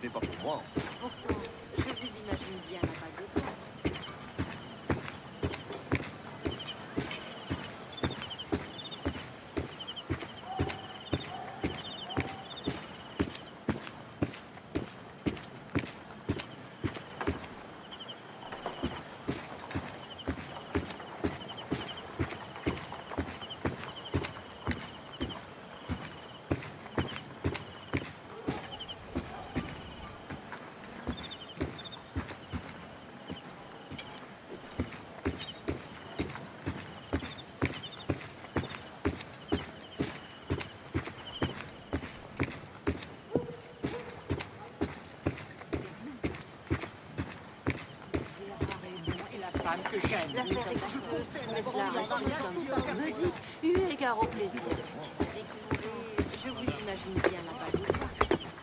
n'est pas pour moi. Pourtant, je vous imagine bien la balle de plomb. L'affaire est coûteuse, mais cela reste une somme me dit, eu égard au plaisir que tu as découvert. Je vous imagine bien la balle de plomb.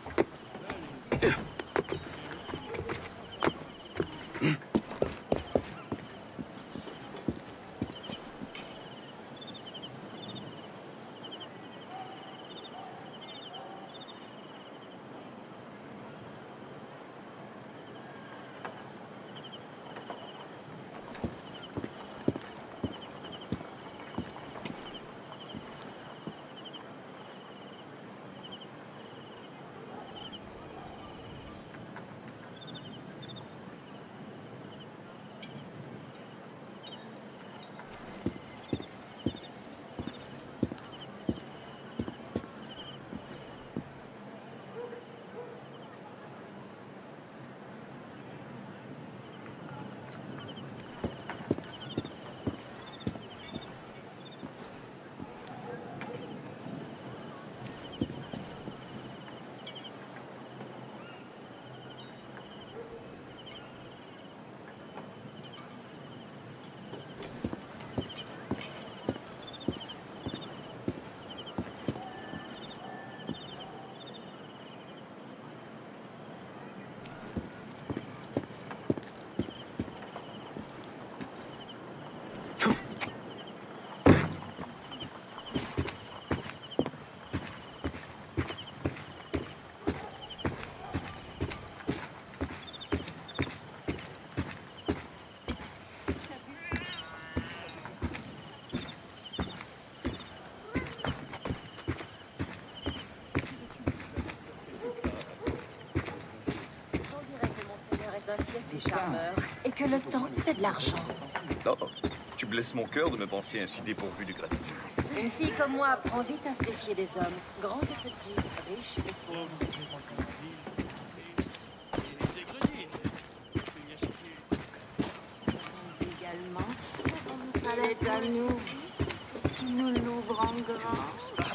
Des charmeurs, et que le temps, c'est de l'argent. Non, tu blesses mon cœur de me penser ainsi dépourvu de gratitude. Une fille comme moi apprend vite à se défier des hommes, grands et petits, riches et pauvres. Également, elle est à nous, si nous l'ouvrons en grand.